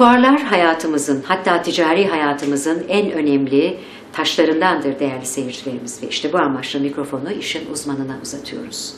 Fuarlar hayatımızın, hatta ticari hayatımızın en önemli taşlarındandır değerli seyircilerimiz ve işte bu amaçla mikrofonu işin uzmanına uzatıyoruz.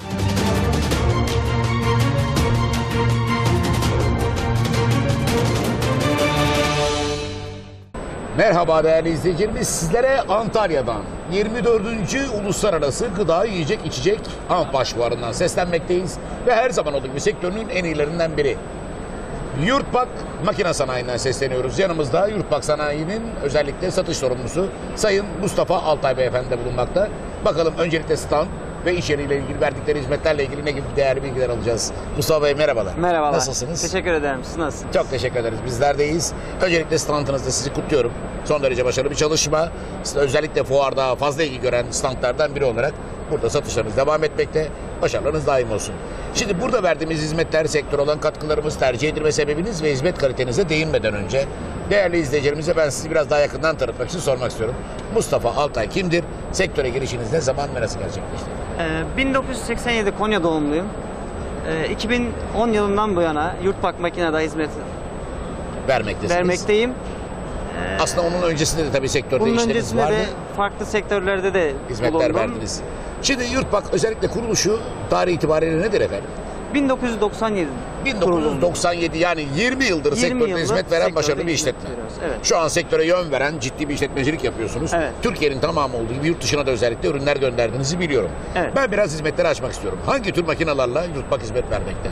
Merhaba değerli izleyicilerimiz, sizlere Antalya'dan 24. Uluslararası Gıda, Yiyecek, İçecek Anpaş Fuarı'ndan seslenmekteyiz ve her zaman olduğu gibi sektörünün en iyilerinden biri. Yurtpak Makine Sanayi'nden sesleniyoruz. Yanımızda Yurtpak Sanayi'nin özellikle satış sorumlusu Sayın Mustafa Altay Beyefendi de bulunmakta. Bakalım öncelikle stand ve iş yeriyle ilgili verdikleri hizmetlerle ilgili ne gibi değerli bilgiler alacağız. Mustafa Bey merhabalar. Merhabalar. Nasılsınız? Teşekkür ederim. Siz nasılsınız? Çok teşekkür ederiz. Bizler deyiz. Öncelikle standınızda sizi kutluyorum. Son derece başarılı bir çalışma. Özellikle fuarda fazla ilgi gören standlardan biri olarak burada satışlarınız devam etmekte. Başarılarınız daim olsun. Şimdi burada verdiğimiz hizmetler, sektör olan katkılarımız, tercih edilme sebebiniz ve hizmet kalitenize değinmeden önce değerli izleyicilerimize ben sizi biraz daha yakından tanıtmak için sormak istiyorum. Mustafa Altay kimdir? Sektöre girişiniz ne zaman ve nasıl gerçekleşti? 1987 Konya doğumluyum. 2010 yılından bu yana Yurtpak Makine'de hizmet vermekteyim. Aslında onun öncesinde de tabii sektörde Bunun işleriniz öncesinde vardı. de farklı sektörlerde de Hizmetler bulundum. verdiniz. Şimdi Yurtpak özellikle kuruluşu tarih itibariyle nedir efendim? 1997 1997 yani 20 yıldır sektörde hizmet veren başarılı bir işletme. Evet. Şu an sektöre yön veren ciddi bir işletmecilik yapıyorsunuz. Evet. Türkiye'nin tamamı olduğu gibi yurt dışına da özellikle ürünler gönderdiğinizi biliyorum. Evet. Ben biraz hizmetleri açmak istiyorum. Hangi tür makinalarla Yurtpak hizmet vermekte?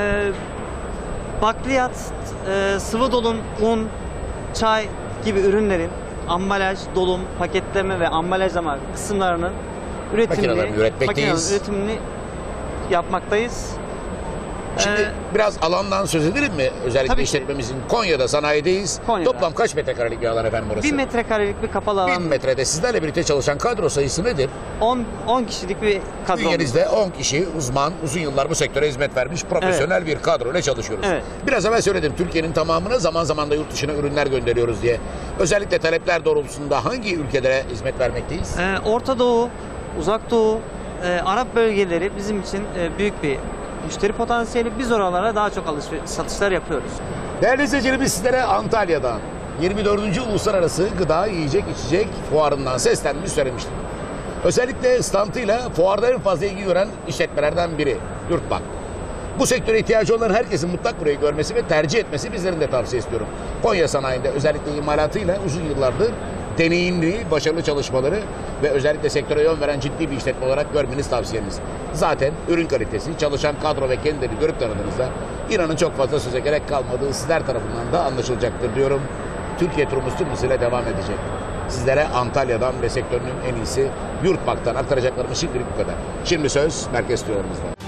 Bakliyat, sıvı dolum, un, çay gibi ürünlerin ambalaj, dolum, paketleme ve ambalajlama kısımlarının Makinelerini üretmekteyiz. üretimini yapmaktayız. Şimdi biraz alandan söz edelim mi? Özellikle Tabii ki. işletmemizin Konya'da sanayideyiz. Konya'da. Toplam kaç metrekarelik bir alan efendim burası? 1 metrekarelik bir kapalı 1000 alan. metrede sizlerle birlikte çalışan kadro sayısı nedir? 10 kişilik bir kadro. Bünyenizde 10 kişi uzman, uzun yıllar bu sektöre hizmet vermiş profesyonel bir kadro ile çalışıyoruz. Evet. Biraz evvel söyledim, Türkiye'nin tamamına zaman zaman da yurt dışına ürünler gönderiyoruz diye. Özellikle talepler doğrultusunda hangi ülkelere hizmet vermekteyiz? Orta Doğu, Uzak Doğu, Arap bölgeleri bizim için büyük bir müşteri potansiyeli. Biz oralara daha çok satışlar yapıyoruz. Değerli izleyicilerimiz, sizlere Antalya'dan 24. Uluslararası Gıda, Yiyecek, İçecek Fuarı'ndan seslendiğimizi söylemiştim. Özellikle standıyla fuarda en fazla ilgi gören işletmelerden biri Yurtpak. Bu sektöre ihtiyacı olan herkesin mutlak burayı görmesi ve tercih etmesi bizlerin de tavsiye istiyorum. Konya sanayinde özellikle imalatıyla uzun yıllardır deneyimli, başarılı çalışmaları ve özellikle sektöre yön veren ciddi bir işletme olarak görmeniz tavsiyemiz. Zaten ürün kalitesi, çalışan kadro ve kendileri görüp tanıdığınızda inanın çok fazla söze gerek kalmadığı sizler tarafından da anlaşılacaktır diyorum. Türkiye turumuz tüm hızıyla devam edecek. Sizlere Antalya'dan ve sektörünün en iyisi Yurtpak'tan aktaracaklarımız şimdilik bu kadar. Şimdi söz merkez stüdyolarımızda.